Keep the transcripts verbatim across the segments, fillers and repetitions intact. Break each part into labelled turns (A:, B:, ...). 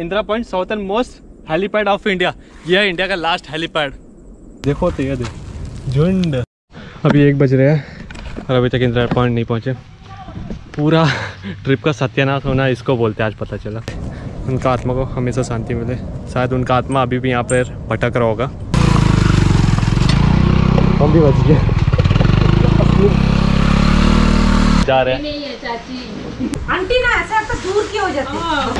A: Indira point, southern most helipad of India. यह है India का लास्ट हेलीपैड। देखो तो ये देखो झुंड। अभी एक बज रहे हैं और अभी तक इंदिरा पॉइंट नहीं पहुँचे। पूरा ट्रिप का सत्यानाश होना इसको बोलते हैं, आज पता चला। उनका आत्मा को हमेशा शांति मिले। शायद उनका आत्मा अभी भी यहाँ पर भटक रहा होगा। हम भी बच गए, जा रहे हैं।
B: नहीं है चाची, आंटी ना ऐसा तो दूर की हो जाती है।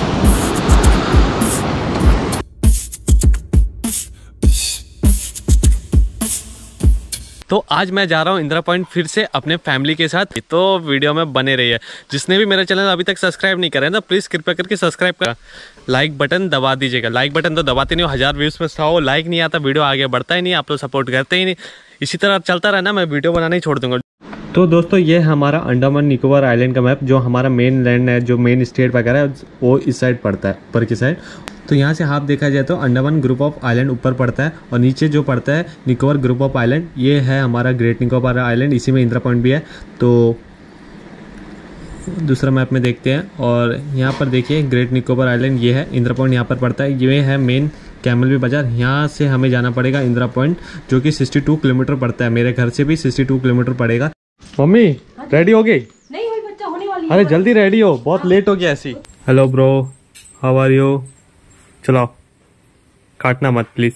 A: तो आज मैं जा रहा हूँ इंदिरा पॉइंट फिर से अपने फैमिली के साथ। तो वीडियो में बने रहिए। जिसने भी मेरा चैनल अभी तक सब्सक्राइब नहीं करा है ना, प्लीज़ कृपया करके सब्सक्राइब करा, लाइक बटन दबा दीजिएगा। लाइक बटन तो दबाते नहीं हो, हज़ार व्यूज़ में सौ लाइक नहीं आता, वीडियो आगे बढ़ता ही नहीं, आप लोग सपोर्ट करते ही नहीं। इसी तरह चलता रहा ना, मैं वीडियो बनाना ही छोड़ दूँगा। तो दोस्तों ये हमारा अंडमान निकोबार आइलैंड का मैप, जो हमारा मेन लैंड है, जो मेन स्टेट वगैरह है वो इस साइड पड़ता है, ऊपर की साइड। तो यहाँ से हाफ देखा जाए तो अंडमान ग्रुप ऑफ आइलैंड ऊपर पड़ता है और नीचे जो पड़ता है निकोबार ग्रुप ऑफ आइलैंड, ये है हमारा ग्रेट निकोबार आइलैंड। इसी में इंदिरा पॉइंट भी है। तो दूसरा मैप में देखते हैं और यहाँ पर देखिए ग्रेट निकोबार आइलैंड ये है, इंदिरा पॉइंट यहाँ पर पड़ता है। ये है मेन कैमल बाजार। यहाँ से हमें जाना पड़ेगा इंदिरा पॉइंट, जो कि बासठ किलोमीटर पड़ता है। मेरे घर से भी बासठ किलोमीटर पड़ेगा। मम्मी रेडी हो गई?
B: नहीं हुई बच्चा, होने वाली है।
A: अरे जल्दी रेडी हो, बहुत लेट हो गया ऐसी। Hello bro, how are you? चलो काटना मत प्लीज।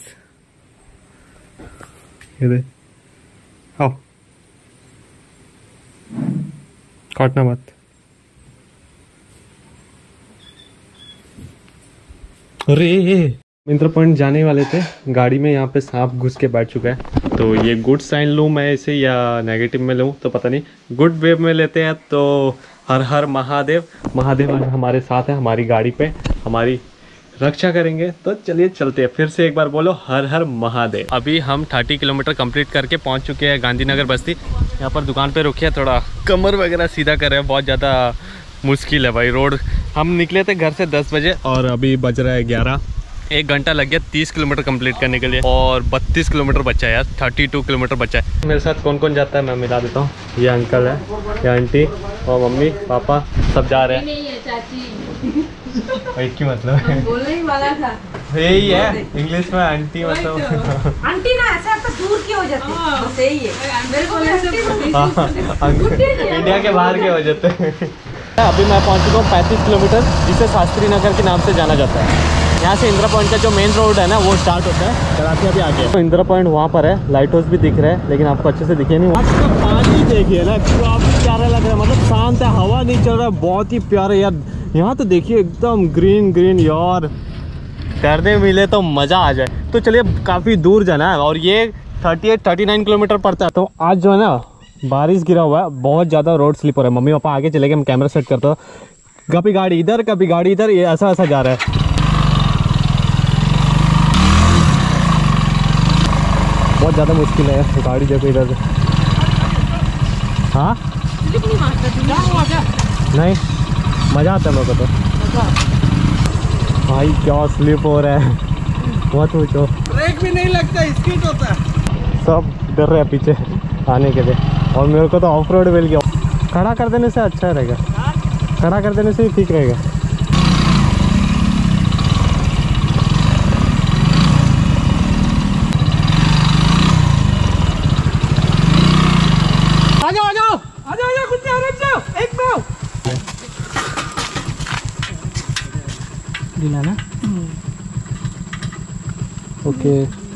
A: ये आओ, काटना मत। अरे इंदिरा पॉइंट जाने वाले थे, गाड़ी में यहाँ पे सांप घुस के बैठ चुका है। तो ये गुड साइन लूँ मैं इसे या नेगेटिव में लूँ तो पता नहीं। गुड वेव में लेते हैं तो हर हर महादेव। महादेव हमारे साथ है, हमारी गाड़ी पे हमारी रक्षा करेंगे। तो चलिए चलते हैं, फिर से एक बार बोलो हर हर महादेव। अभी हम तीस किलोमीटर कंप्लीट करके पहुंच चुके हैं गांधीनगर बस्ती। यहाँ पर दुकान पे रुके, थोड़ा कमर वगैरह सीधा कर रहे हैं। बहुत ज़्यादा मुश्किल है भाई रोड। हम निकले थे घर से दस बजे और अभी बज रहा है ग्यारह। एक घंटा लग गया तीस किलोमीटर कंप्लीट करने के लिए और बत्तीस किलोमीटर बचा है यार, बत्तीस किलोमीटर बचा है। मेरे साथ कौन कौन जाता है मैं मिला देता हूँ। ये अंकल है, ये आंटी और मम्मी पापा सब जा रहे हैं।
B: नहीं है चाची,
A: एक ही मतलब है,
B: बोलने ही वाला था।
A: यही है इंग्लिश में आंटी मतलब।
B: आंटी ना ऐसा तो दूर की हो जाती है, बस यही है। मेरे को
A: इंडिया के बाहर के हो जाते हैं। अभी मैं पहुंच चुका हूँ पैंतीस किलोमीटर, जिसे शास्त्री नगर के नाम से जाना जाता है। यहाँ से इंदिरा पॉइंट का जो मेन रोड है ना वो स्टार्ट होता है। कराची अभी आगे तो इंदिरा पॉइंट वहाँ पर है, लाइट हाउस भी दिख रहा है लेकिन आपको अच्छे से दिखे नहीं। आज का पानी देखिए ना, काफी प्यारा लग रहा है, मतलब शांत है, हवा नहीं चल रहा है, बहुत ही प्यारा यार। यहाँ तो देखिए एकदम ग्रीन ग्रीन यार, तैरने मिले तो मज़ा आ जाए। तो चलिए काफ़ी दूर जाना है और ये अड़तीस उनतालीस किलोमीटर पड़ता है। तो आज जो है ना बारिश गिरा हुआ है, बहुत ज़्यादा रोड स्लिप हो रहा है। मम्मी पापा आगे चले गए, मैं कैमरा सेट करता हूँ। कभी गाड़ी इधर कभी गाड़ी इधर, ये ऐसा ऐसा जा रहा है। बहुत ज़्यादा मुश्किल है गाड़ी देखो इधर से। हाँ नहीं मज़ा आता है मेरे को तो भाई। क्या स्लिप हो रहा है, बहुत पूछो।
C: ब्रेक भी नहीं लगता, स्किड होता है।
A: सब डर रहे हैं पीछे आने के लिए और मेरे को तो ऑफ रोड मिल गया। खड़ा कर देने से अच्छा रहेगा, खड़ा कर देने से ही ठीक रहेगा।
C: आ जाओ आ जाओ आ जाओ आ जाओ, कुछ नहीं, रुक जाओ एक पाव दिला ना।
A: ओके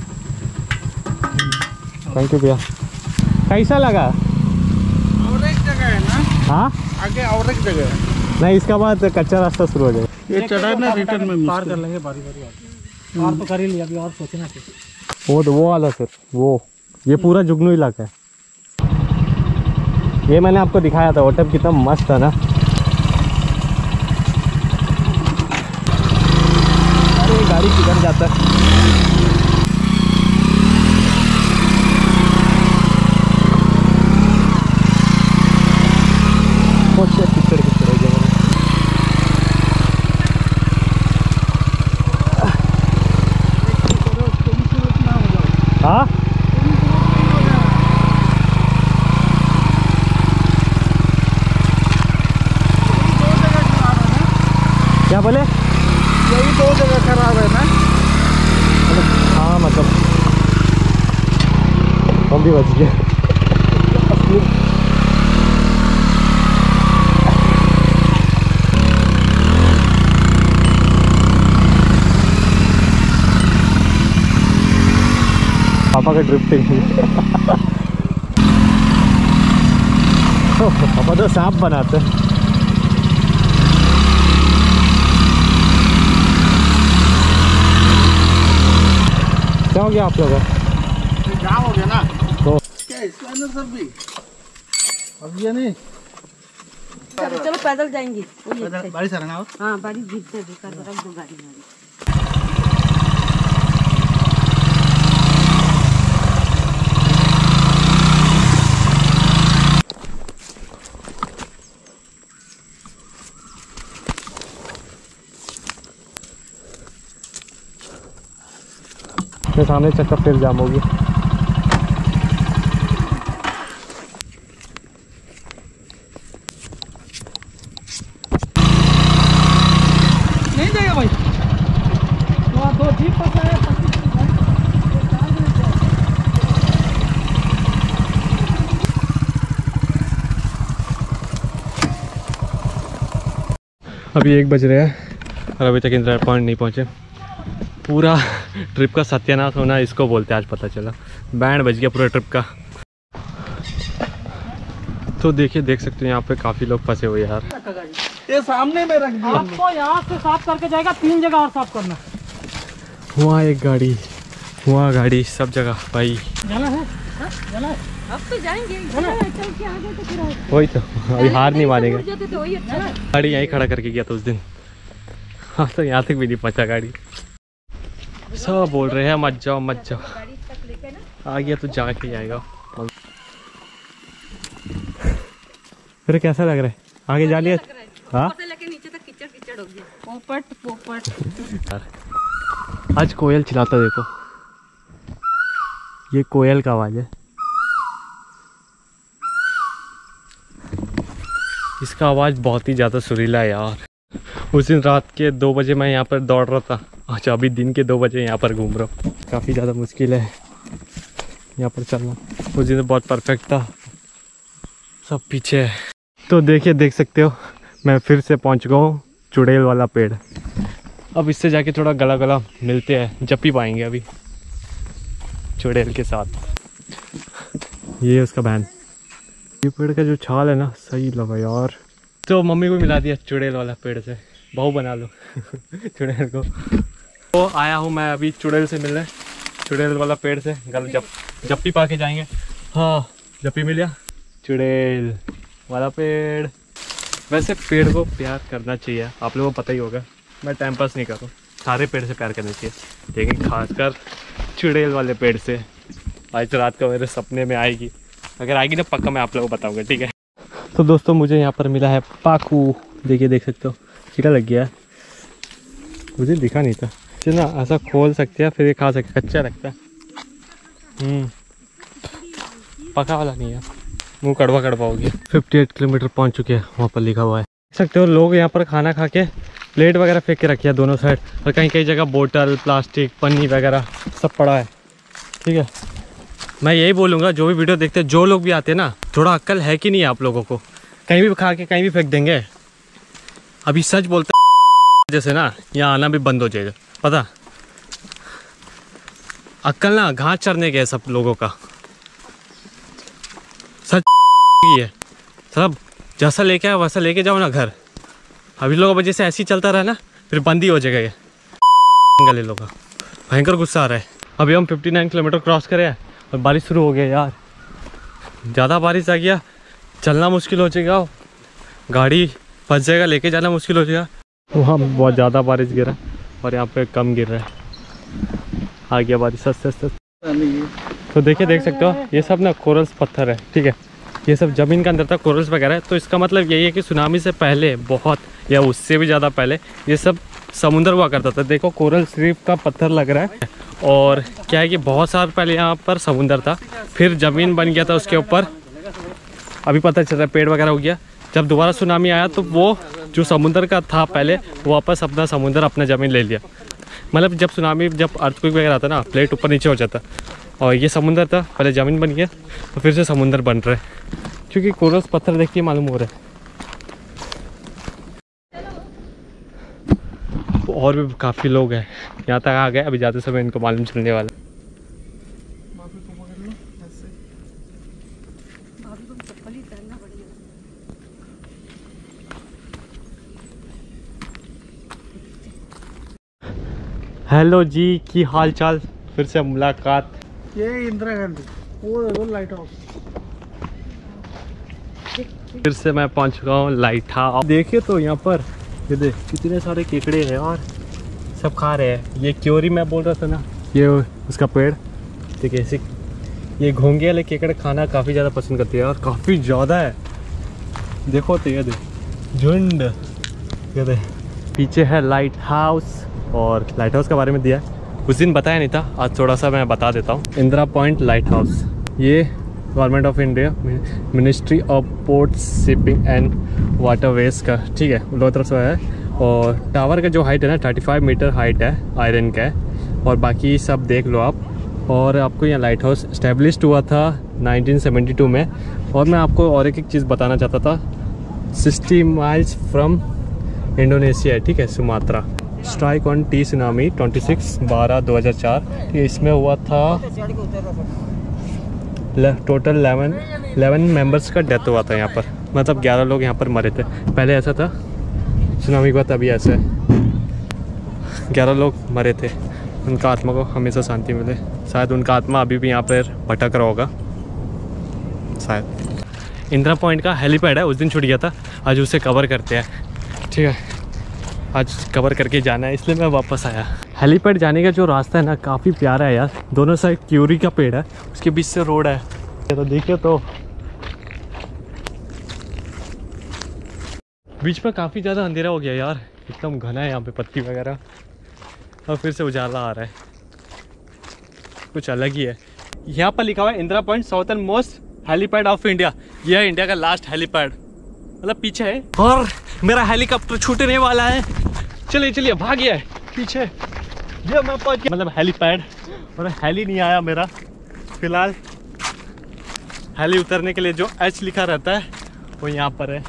A: थैंक यू भैया। कैसा लगा?
C: और एक जगह है ना,
A: हाँ
C: आगे और एक जगह है।
A: नहीं इसका बाद कच्चा रास्ता शुरू हो जाएगा।
C: ये चढ़ा ना रिटर्न में
D: पार कर लेंगे बारी बारी। और तो कर ही लिया, अभी और सोचना चाहिए।
A: वो तो वो वाला सर, वो ये पूरा जुगनू इलाका है। ये मैंने आपको दिखाया था, होटल कितना मस्त था ना। अरे गाड़ी किधर जाता है? किचड़ किचड़ हो गया। हाँ क्या बोले?
C: यही दो जगह खराब है ना।
A: हाँ मतलब हम भी बच गए। पापा का ड्रिफ्टिंग पापा तो सांप बनाते हैं। क्या हो गया आप लोगों का?
C: जाम हो गया ना
A: तो
C: क्या इसके अंदर सब भी अब ये नहीं।
B: चलो चलो पैदल जाएंगे। वही अच्छा है।
C: बारिश आ रहा ना।
B: हाँ बारिश गिरते बेकार रख दो गाड़ी में।
A: फिर सामने चक्कर फिर जाम होगी।
D: नहीं जाएगा भाई। वहाँ दो जीप पकड़ा है, पच्चीस की गाड़ी।
A: अभी एक बज रहे हैं और अभी तक इंदिरा पॉइंट नहीं पहुँचे। पूरा ट्रिप का सत्यानाश होना इसको बोलते हैं, आज पता चला। बैंड बज गया पूरा ट्रिप का। तो देखिए देख सकते हो यहाँ पे काफ़ी लोग फंसे हुए यार।
C: ये सामने में रख दिया।
D: आपको यहाँ से साफ करके जाएगा, तीन जगह और साफ करना।
A: वहाँ एक गाड़ी, वहाँ गाड़ी, सब जगह भाई।
D: जाना है, हाँ? जाना है।
B: अब तो जाएंगे। चल के आगे तो फिर
A: वही तो अभी हार नहीं मानेगा।
B: जाते तो वही अच्छा है।
A: गाड़ी यहीं खड़ा करके गया था उस दिन। हाँ तो यहाँ तक भी नहीं पहुँचा गाड़ी। सब बोल रहे हैं मत जाओ मत जाओ।
B: गाड़ी तक लेके ना।
A: आ गया तो जाके ही आएगा। फिर कैसा लग रहा है आगे जा लिया? हाँ
B: ऊपर से लेके नीचे तक कीचड़ कीचड़ हो गया। पोपट पोपट।
A: यार आज कोयल चिल्लाता देखो, ये कोयल का आवाज है। इसका आवाज बहुत ही ज्यादा सुरीला है यार। उस दिन रात के दो बजे मैं यहाँ पर दौड़ रहा था, अच्छा अभी दिन के दो बजे यहाँ पर घूम रहा हूँ। काफ़ी ज़्यादा मुश्किल है यहाँ पर चलना। उस दिन तो बहुत परफेक्ट था, सब पीछे है। तो देखिए देख सकते हो मैं फिर से पहुँच गया हूँ चुड़ैल वाला पेड़। अब इससे जाके थोड़ा गला गला मिलते हैं, जब भी पाएंगे अभी चुड़ैल के साथ। ये उसका बहन, ये पेड़ का जो छाल है ना सही लगा यार। तो मम्मी को मिला दिया चुड़ैल वाला पेड़ से, बहू बना लो चुड़ैल को। तो आया हूँ मैं अभी चुड़ैल से मिलने, चुड़ैल वाला पेड़ से। गल जब जब भी पा के जाएंगे। हाँ जब भी मिल गया चुड़ैल वाला पेड़। वैसे पेड़ को प्यार करना चाहिए, आप लोगों को पता ही होगा। मैं टाइम पास नहीं कर रहा हूँ, सारे पेड़ से प्यार करना चाहिए, लेकिन खासकर चुड़ैल वाले पेड़ से। आज रात को मेरे सपने में आएगी, अगर आएगी ना पक्का मैं आप लोगों को बताऊँगा, ठीक है। तो दोस्तों मुझे यहाँ पर मिला है पाकू। देखिए देख सकते हो कीड़ा लग गया है, मुझे दिखा नहीं था। इसे ना ऐसा खोल सकते हैं फिर ये खा सकते, कच्चा लगता है। हम्म पका वाला नहीं है, मुँह कड़वा कड़वा हो गया। अट्ठावन किलोमीटर पहुँच चुके हैं, वहाँ पर लिखा हुआ है। देख सकते हो लोग यहाँ पर खाना खा के प्लेट वगैरह फेंक के रखी है दोनों साइड, और कहीं कहीं जगह बोतल प्लास्टिक पन्नी वगैरह सब पड़ा है, ठीक है। मैं यही बोलूँगा जो भी वीडियो देखते हैं, जो लोग भी आते हैं ना, थोड़ा अक्ल है कि नहीं आप लोगों को? कहीं भी खा के कहीं भी फेंक देंगे। अभी सच बोलता जैसे ना यहाँ आना भी बंद हो जाएगा, पता। अक्ल ना घास चरने के सब लोगों का, सच है सब। जैसा लेके आया वैसा लेके जाओ ना घर। अभी लोगों वजह से ऐसे ही चलता रहा ना, फिर बंद ही हो जाएगा ये गले लोगों का। भयंकर गुस्सा आ रहा है। अभी हम उनसठ किलोमीटर क्रॉस करे हैं और बारिश शुरू हो गया यार। ज़्यादा बारिश आ गया, चलना मुश्किल हो जाएगा, गाड़ी फंस जाएगा, लेके जाना मुश्किल हो जाएगा। वहाँ बहुत ज़्यादा बारिश गिरा और यहाँ पे कम गिर रहा है। आ गया बारिश सस्ते सस्ते। तो देखिए देख सकते हो ये सब ना कोरल्स पत्थर है, ठीक है। ये सब ज़मीन के अंदर था, कोरल्स वगैरह है। तो इसका मतलब यही है कि सुनामी से पहले बहुत, या उससे भी ज़्यादा पहले ये सब समुंदर हुआ करता था। देखो कोरल रीफ का पत्थर लग रहा है। और क्या है कि बहुत साल पहले यहाँ पर समुंदर था, फिर ज़मीन बन गया था उसके ऊपर। अभी पता चल रहा है पेड़ वगैरह हो गया, जब दोबारा सुनामी आया तो वो जो समुंदर का था पहले वापस अपना समुंदर अपना ज़मीन ले लिया। मतलब जब सुनामी जब अर्थक्वेक वगैरह आता ना प्लेट ऊपर नीचे हो जाता और ये समुंदर था पहले ज़मीन बन गया तो फिर से समुंदर बन रहा है क्योंकि कोरस पत्थर देख के मालूम हो रहा है। तो और भी काफ़ी लोग हैं यहाँ तक आ गए, अभी जाते समय इनको मालूम चलने वाला। हेलो जी, की हाल चाल, फिर से मुलाकात।
C: ये इंदिरा गांधी, वो देखो लाइट हाउस।
A: फिर से मैं पहुंच चुका हूँ लाइट हाउस। देखिए तो यहाँ पर ये देख कितने सारे केकड़े हैं और सब खा रहे हैं। ये क्योरी मैं बोल रहा था ना, ये उसका पेड़ ठीक है। ऐसे ये घोंगे वाले केकड़े खाना काफ़ी ज़्यादा पसंद करती है और काफ़ी ज़्यादा है। देखो तो ये देख झुंड, ये देख पीछे है लाइट हाउस। और लाइट हाउस के बारे में दिया है, उस दिन बताया नहीं था, आज थोड़ा सा मैं बता देता हूँ। इंदिरा पॉइंट लाइट हाउस, ये government of India ministry of port shipping and waterways का ठीक है उन तरफ से है। और टावर का जो हाइट है ना पैंतीस मीटर हाइट है, आयरन का है। और बाकी सब देख लो आप। और आपको यहाँ लाइट हाउस इस्टेब्लिश्ड हुआ था नाइनटीन सेवेंटी टू में। और मैं आपको और एक एक चीज़ बताना चाहता था, सिक्सटी माइल्स फ्रॉम इंडोनेशिया ठीक है, Sumatra. Strike on the tsunami छब्बीस बारह दो हज़ार चार, इसमें हुआ था टोटल इलेवन इलेवन मेंबर्स का डेथ हुआ था यहाँ पर। मतलब ग्यारह लोग यहाँ पर मरे थे। पहले ऐसा था सुनामी के बाद, अभी ऐसा है ग्यारह लोग मरे थे। उनका आत्मा को हमेशा शांति मिले। शायद उनका आत्मा अभी भी यहाँ पर भटक रहा होगा शायद। इंदिरा पॉइंट का हेलीपैड है, उस दिन छूट गया था, आज उसे कवर करते हैं ठीक है। आज कवर करके जाना है इसलिए मैं वापस आया। हेलीपैड जाने का जो रास्ता है ना काफ़ी प्यारा है यार। दोनों साइड क्यूरी का पेड़ है, उसके बीच से रोड है। तो देखिए तो बीच में काफ़ी ज़्यादा अंधेरा हो गया यार, एकदम घना है यहाँ पे पत्ती वगैरह। और फिर से उजाला आ रहा है, कुछ अलग ही है। यहाँ पर लिखा हुआ है Indira point southern most helipad of India. यह है इंडिया का लास्ट हेलीपैड, मतलब पीछे है। और मेरा हेलीकॉप्टर छूटने वाला है। चलिए चलिए भागिए पीछे, ये मैं पहुंच गया मतलब हेलीपैड। और हेली नहीं आया मेरा फिलहाल। हेली उतरने के लिए जो एच लिखा रहता है वो यहाँ पर है।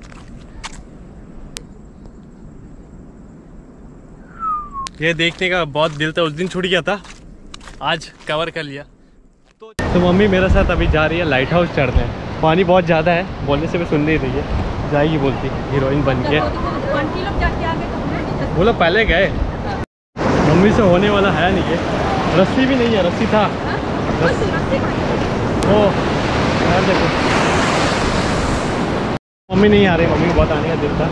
A: ये देखने का बहुत दिल था, उस दिन छूट गया था, आज कवर कर लिया। तो, तो मम्मी मेरे साथ अभी जा रही है लाइट हाउस चढ़ने। पानी बहुत ज़्यादा है, बोलने से भी सुन नहीं रही है, जाएगी बोलती हीरोइन बन के। वो लोग पहले गए, मम्मी से होने वाला है नहीं। ये रस्सी भी नहीं है, रस्सी था ओ देखो। मम्मी नहीं आ रही, मम्मी को बहुत आने का दिल था,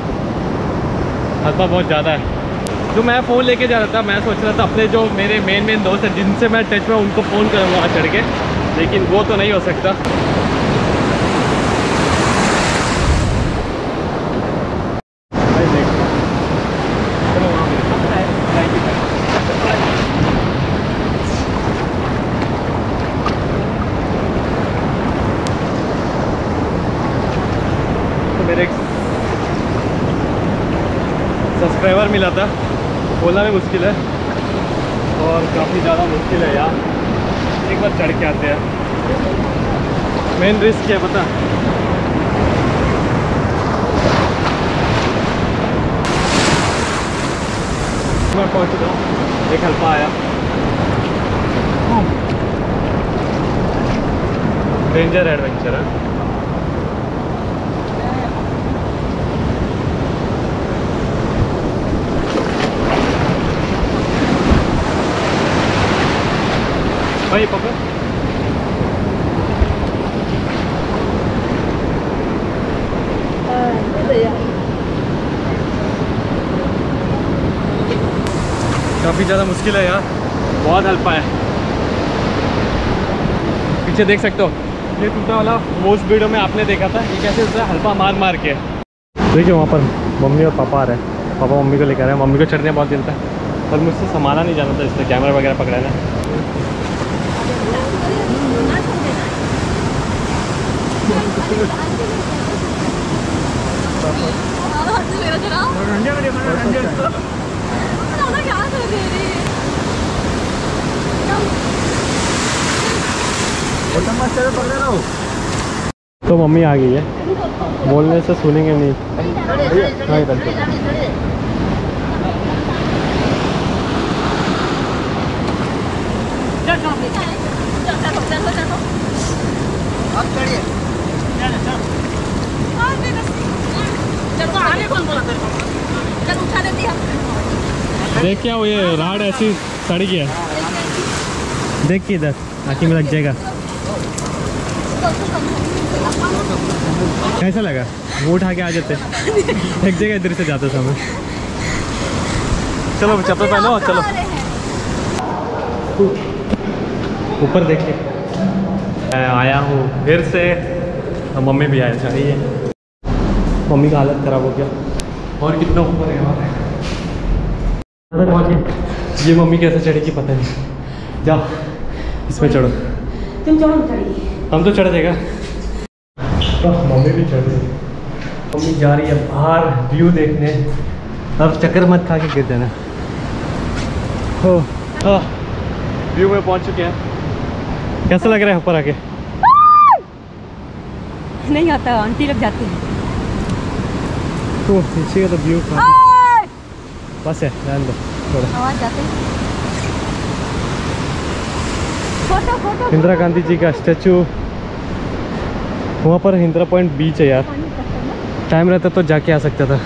A: हल्का बहुत ज़्यादा है। जो मैं फ़ोन लेके जा रहा था, मैं सोच रहा था अपने जो मेरे मेन मेन दोस्त हैं जिनसे मैं टच में उनको फ़ोन करूँगा वहाँ चढ़ के, लेकिन वो तो नहीं हो सकता। मेरे सब्सक्राइबर मिला था, बोलना भी मुश्किल है और काफ़ी ज़्यादा मुश्किल है यार। एक बार चढ़ के आते हैं, मेन रिस्क है पता। मैं पहुंच चुका हूँ, एक हल्का आया। डेंजर एडवेंचर है। भाई पकड़, काफ़ी ज़्यादा मुश्किल है यार, बहुत हल्का है। पीछे देख सकते हो, ये टूटा वाला मोस्ट वीडियो में आपने देखा था, ये कैसे उतना हल्का मार मार के। देखिए वहाँ पर मम्मी और पापा आ रहे हैं, पापा मम्मी को लेकर आए हैं। मम्मी को चढ़ने बहुत दिल था पर मुझसे संभाला नहीं जाना था, इसलिए कैमरा वगैरह पकड़ा है ना। तो मम्मी आ गई है, बोलने से सुनेंगे नहीं। हाँ इधर
C: आप चढ़िए।
A: देख क्या वो ये राड ऐसी सड़ गया। देख के इधर आँखी में लग जाएगा। कैसा लगा? वो उठा के आ जाते एक जगह इधर से जाते समय। चलो चप्पल पहनो, चलो ऊपर देखिए। मैं आया हूँ फिर से, और मम्मी भी आया चाहिए। मम्मी का हालत ख़राब हो गया। और कितना ऊपर है वहाँ पहुँचे। ये मम्मी कैसे चढ़ेगी पता नहीं। जाओ इसमें चढ़ो।
B: तुम चढ़ो चढ़िए।
A: हम तो चढ़ जाएगा। तो मम्मी भी चढ़ रही है। मम्मी जा रही है बाहर व्यू देखने। अब चक्कर मत खा के गिर देना। हो व्यू में पहुंच चुके हैं। कैसा लग रहा है ऊपर आके?
B: नहीं आता, आंटी लग जाती है।
A: तो नीचे का तो व्यू बस है, रहने दो थोड़ा।
B: आवाज जाते हैं। Photo photo.
A: इंदिरा गांधी जी का स्टैचू वहाँ पर। इंदिरा पॉइंट बीच है यार। टाइम रहता तो जाके आ सकता था।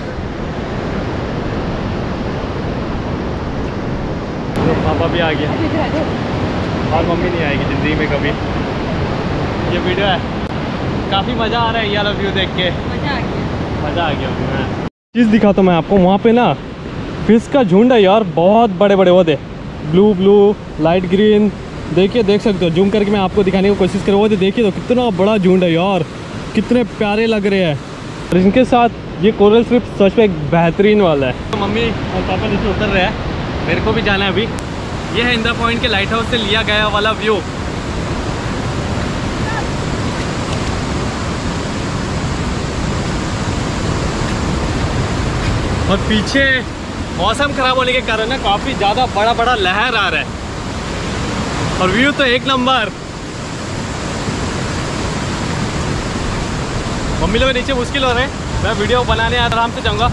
A: पापा भी आ गया और मम्मी नहीं आएगी ज़िंदगी में कभी। ये वीडियो है, काफ़ी मज़ा आ रहा है यार व्यू देख के।
B: मजा आ गया,
A: मज़ा आ गया। चीज़ दिखाता हूँ मैं आपको। वहाँ पे ना फिश का झुंड है यार, बहुत बड़े बड़े वो दे। ब्लू ब्लू लाइट ग्रीन देखिए, देख सकते हो। जूम करके मैं आपको दिखाने की कोशिश कर रहा हूँ। देखिए तो कितना बड़ा झुंड है यार, कितने प्यारे लग रहे हैं। और इनके साथ ये कोरल स्ट्रिप सच में एक बेहतरीन वाला है। तो मम्मी और पापा नीचे उतर रहे हैं, मेरे को भी जाना है अभी। ये है इंदिरा पॉइंट के लाइट हाउस से लिया गया वाला व्यू। और पीछे मौसम खराब होने के कारण ना काफ़ी ज़्यादा बड़ा बड़ा लहर आ रहा है। और व्यू तो एक नंबर। मम्मी लोग नीचे मुश्किल हो रहे हैं, मैं वीडियो बनाने आराम से जाऊंगा।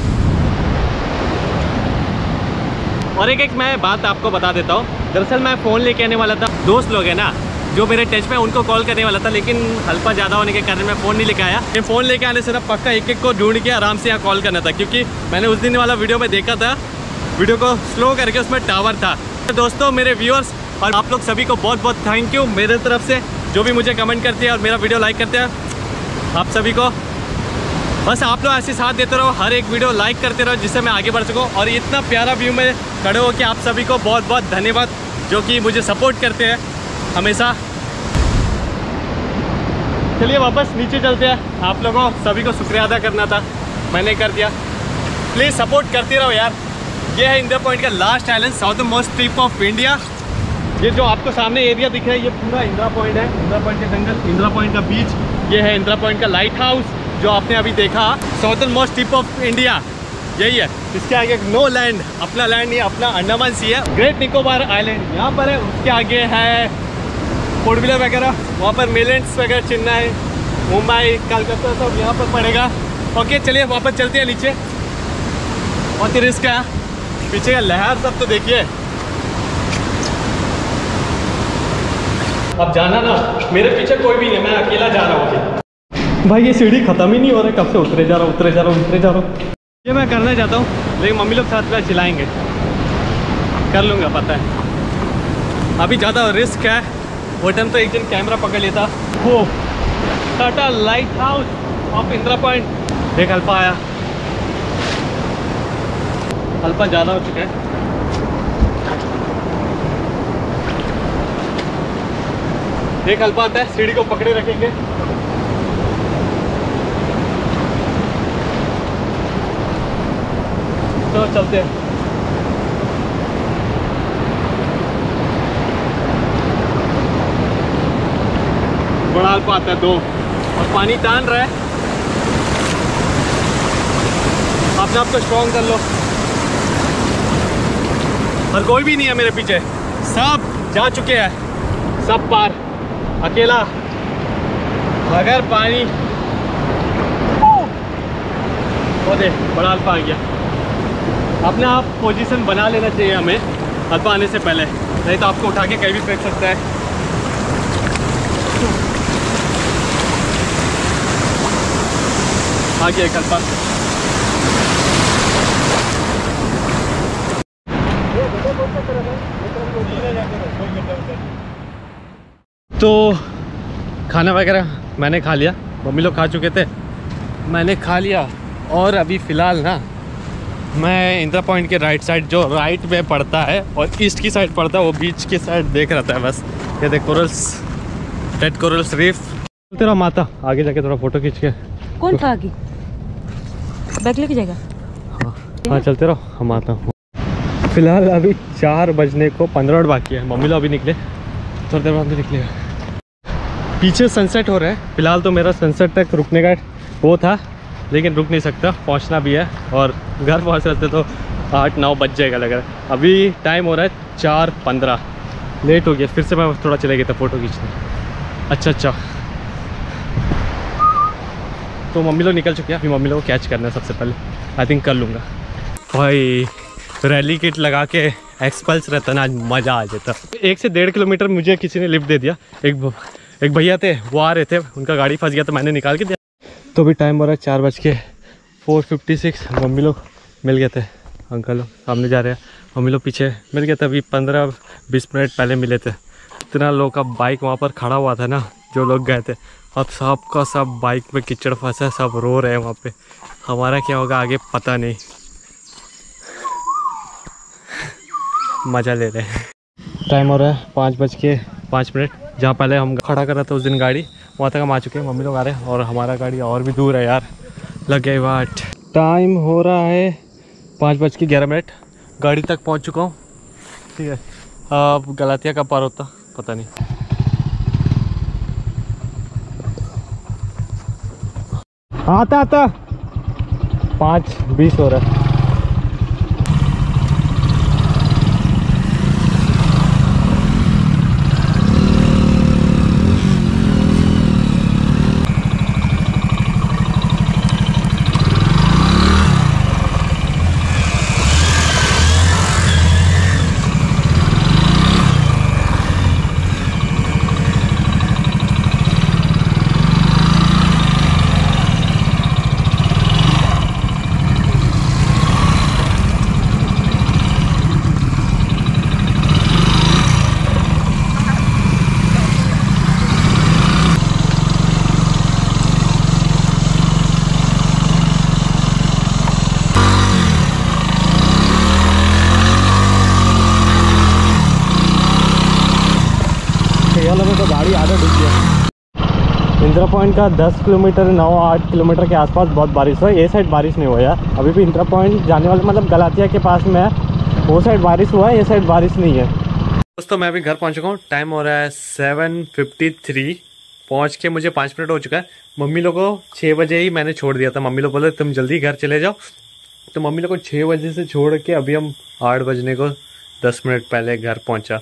A: और एक एक मैं बात आपको बता देता हूँ। दरअसल मैं फ़ोन लेके आने वाला था। दोस्त लोग हैं ना जो मेरे टच में, उनको कॉल करने वाला था, लेकिन हल्का ज़्यादा होने के कारण मैं फ़ोन नहीं लेके आया। मैं फ़ोन लेके आने से ना पक्का एक एक को ढूंढ के आराम से यहाँ कॉल करना था, क्योंकि मैंने उस दिन वाला वीडियो में देखा था, वीडियो को स्लो करके उसमें टावर था। दोस्तों, मेरे व्यूअर्स और आप लोग सभी को बहुत बहुत थैंक यू मेरे तरफ से, जो भी मुझे कमेंट करते हैं और मेरा वीडियो लाइक करते हैं। आप सभी को बस आप लोग ऐसे साथ देते रहो, हर एक वीडियो लाइक करते रहो, जिससे मैं आगे बढ़ सकूँ। और इतना प्यारा व्यू में खड़े हो कि आप सभी को बहुत बहुत धन्यवाद, जो कि मुझे सपोर्ट करते हैं हमेशा। चलिए वापस नीचे चलते हैं। आप लोगों सभी को शुक्रिया अदा करना था, मैंने कर दिया। प्लीज़ सपोर्ट करते रहो यार। ये है इंदिरा पॉइंट का last island, southern most tip of India. ये जो आपको सामने एरिया दिख रहा है, ये पूरा इंदिरा पॉइंट है। इंदिरा पॉइंट के जंगल, इंदिरा पॉइंट का बीच, ये है इंदिरा पॉइंट का लाइट हाउस जो आपने अभी देखा। Southern most tip of India यही है। इसके आगे नो लैंड, अपना लैंड नहीं, अपना अंडमान सी है। ग्रेट निकोबार आइलैंड यहाँ पर है। उसके आगे है फोर व्हीलर वगैरह, वहाँ पर मेलेंट्स वगैरह, चेन्नई, मुंबई, कलकत्ता सब यहाँ पर पड़ेगा। ओके चलिए वापस चलते हैं नीचे। बहुत ही रिस्क है, पीछे का लहर सब तो देखिए। अब जाना ना, मेरे पीछे कोई भी नहीं, मैं अकेला जा रहा हूँ। भाई ये सीढ़ी ख़त्म ही नहीं हो रहा है, कब से उतरे जा रहा हूँ उतरे जा रहा हूँ उतरे जा रहा हूँ। ये मैं करना चाहता हूँ, लेकिन मम्मी लोग साथ में चिल्लाएंगे। कर लूँगा पता है, अभी ज़्यादा रिस्क है। वो टाइम तो एक दिन कैमरा पकड़ लेता। वो टाटा light house of Indira point. देख अल्फा आया, अल्फा ज़्यादा हो चुका है। देख अल्फा आता है, सीढ़ी को पकड़े रखेंगे। तो चलते हैं। बड़ा अल्फा आता है दो, और पानी तान रहा है। अपने आप को स्ट्रॉन्ग कर लो। और कोई भी नहीं है मेरे पीछे, सब जा चुके हैं, सब पार। अकेला अगर पानी वो दे बड़ा अल्फा आ गया। अपने आप पोजीशन बना लेना चाहिए हमें अल्फा आने से पहले, नहीं तो आपको उठा के कहीं भी फेंक सकता है। आ गया एक अल्फा। तो खाना वगैरह मैंने खा लिया, मम्मी लोग खा चुके थे, मैंने खा लिया। और अभी फ़िलहाल ना मैं इंदिरा पॉइंट के राइट साइड, जो राइट में पड़ता है और ईस्ट की साइड पड़ता है, वो बीच की साइड देख रहा था बस। ये देख कोरल्स, रेड कोरल्स रीफ। तेरा माता आगे जाके थोड़ा फोटो खींच के।
B: कौन था आगे? बैग लेके जाएगा?
A: हाँ हाँ चलते रहो, हम आता हूँ। फिलहाल अभी चार बजने को पंद्रह मिनट बाकी है, मम्मी लोग अभी निकले, थोड़ी देर बाद निकलेगा। पीछे सनसेट हो रहा है। फिलहाल तो मेरा सनसेट तक रुकने का वो था, लेकिन रुक नहीं सकता, पहुंचना भी है। और घर पहुंच रहते तो आठ नौ बज जाएगा लग रहा है। अभी टाइम हो रहा है चार पंद्रह, लेट हो गया। फिर से मैं थोड़ा चले गया था फ़ोटो खींचने। अच्छा अच्छा, तो मम्मी लोग निकल चुके हैं, अभी मम्मी लोग को कैच करना है सबसे पहले। आई थिंक कर लूँगा भाई। रैली किट लगा के एक्सपल्स रहता ना, आज मज़ा आ जाता। एक से डेढ़ किलोमीटर मुझे किसी ने लिफ्ट दे दिया। एक एक भैया थे, वो आ रहे थे, उनका गाड़ी फंस गया तो मैंने निकाल के दिया। तो अभी टाइम हो रहा है चार बज के फोर फिफ्टी सिक्स। मम्मी लोग मिल गए थे, अंकल लोग सामने जा रहे हैं, मम्मी लोग पीछे मिल गए थे। अभी पंद्रह बीस मिनट पहले मिले थे। इतना लोग का बाइक वहाँ पर खड़ा हुआ था ना, जो लोग गए थे। अब सब का सब बाइक में कीचड़ फंसा है, सब रो रहे हैं वहाँ पे। हमारा क्या होगा आगे पता नहीं, मज़ा ले रहे हैं। टाइम हो रहा है पाँच बज के पाँच मिनट। जहाँ पहले हम खड़ा कर रहे थे उस दिन गाड़ी, वहाँ तक हम आ चुके हैं। मम्मी लोग आ रहे हैं और हमारा गाड़ी और भी दूर है यार, लग गए वाट। टाइम हो रहा है पाँच बज के ग्यारह मिनट। गाड़ी तक पहुँच चुका हूँ, ठीक है। अब गलातिया का पार होता पता नहीं। आता आता पाँच बीस हो रहा है। तो गाड़ी आधा डूब गया। इंदिरा पॉइंट का दस किलोमीटर नौ आठ किलोमीटर के आसपास बहुत बारिश हुआ। ये साइड बारिश नहीं हुआ यार, अभी भी इंदिरा पॉइंट जाने वाले मतलब गलातिया के पास में है, वो साइड बारिश हुआ है, ये साइड बारिश नहीं है। दोस्तों मैं अभी घर पहुंच चुका हूँ। टाइम हो रहा है सेवन फिफ्टी थ्री। पहुँच के मुझे पाँच मिनट हो चुका है। मम्मी लोग को छः बजे ही मैंने छोड़ दिया था। मम्मी लोग बोले तुम जल्दी घर चले जाओ, तो मम्मी लोग को छः बजे से छोड़ के अभी हम आठ बजने को दस मिनट पहले घर पहुँचा।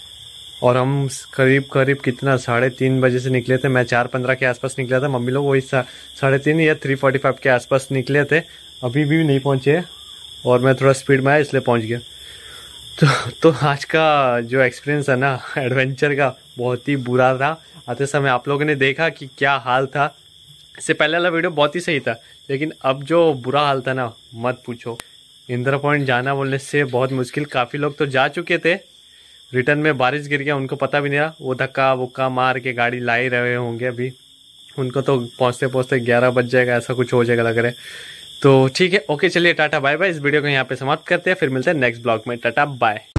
A: और हम करीब करीब कितना साढ़े तीन बजे से निकले थे। मैं चार पंद्रह के आसपास निकला था, मम्मी लोग वही साढ़े तीन या थ्री फोर्टी फाइव के आसपास निकले थे। अभी भी नहीं पहुँचे और मैं थोड़ा स्पीड में आया इसलिए पहुँच गया। तो तो आज का जो एक्सपीरियंस है ना एडवेंचर का, बहुत ही बुरा था। आते समय आप लोगों ने देखा कि क्या हाल था। इससे पहले वाला वीडियो बहुत ही सही था, लेकिन अब जो बुरा हाल था ना मत पूछो। इंदिरा पॉइंट जाना बोलने से बहुत मुश्किल। काफ़ी लोग तो जा चुके थे, रिटर्न में बारिश गिर गया, उनको पता भी नहीं रहा। वो धक्का वक्का मार के गाड़ी ला ही रहे होंगे अभी। उनको तो पहुँचते पहुँचते ग्यारह बज जाएगा, ऐसा कुछ हो जाएगा लग रहा है। तो ठीक है, ओके चलिए टाटा बाय बाय। इस वीडियो को यहाँ पे समाप्त करते हैं, फिर मिलते हैं नेक्स्ट ब्लॉग में। टाटा बाय।